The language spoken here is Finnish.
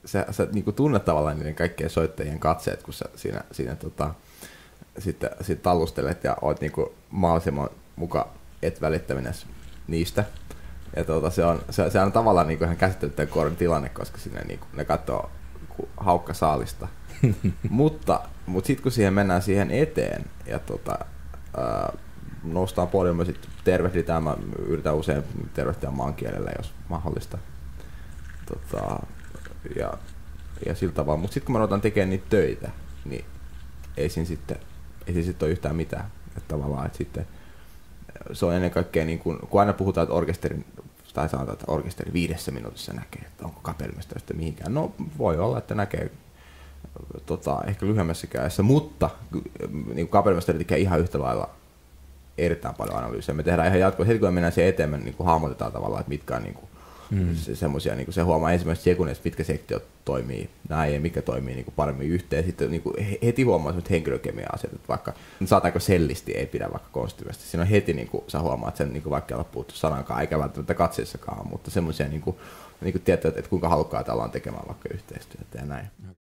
sä niin kuin tunnet tavallaan niiden kaikkien soittajien katseet, kun sä siinä sitten tallustelet ja oot niin kuin mahdollisimman muka et välittäminen niistä. Ja se on tavallaan niin kuin ihan käsittämätön koodin tilanne, koska sinne niin kuin, ne katsoo haukka saalista. mutta sitten kun siihen mennään siihen eteen ja noustaan podiumia, sitten tervehditään, mä yritän usein tervehtiä maankielellä, jos mahdollista. Ja sillä tavalla. Mutta sitten kun mä aloitan tekemään niitä töitä, niin ei siinä sitten ole yhtään mitään. Että tavallaan, että sitten se on ennen kaikkea, niin kun aina puhutaan, että orkesterin, tai sanotaan, että orkesteri 5 minuutissa näkee, että onko kapellimestari sitten mihinkään. No voi olla, että näkee ehkä lyhyemmässä kädessä, mutta niin kapellimestari tekee ihan yhtä lailla erittäin paljon analyysiä. Me tehdään ihan jatkuvasti, heti kun me mennään siihen eteen, me niin hahmotetaan tavallaan, että mitkä on niin semmoisia, niin se huomaa ensimmäistä sekunnista, mitkä sektiot toimii näin ja mikä toimii niin paremmin yhteen. Sitten niin heti huomaa semmoiset henkilökemia-asiat, että vaikka saataanko sellisti ei pidä vaikka konstiivasti. Siinä on heti, niin kuin, sä huomaat sen, niin vaikka ei ole puhuttu sanankaan, eikä välttämättä katseessakaan, mutta semmoisia, niin kuin tiedät, että kuinka halukkaita ollaan tekemään vaikka yhteistyötä ja näin.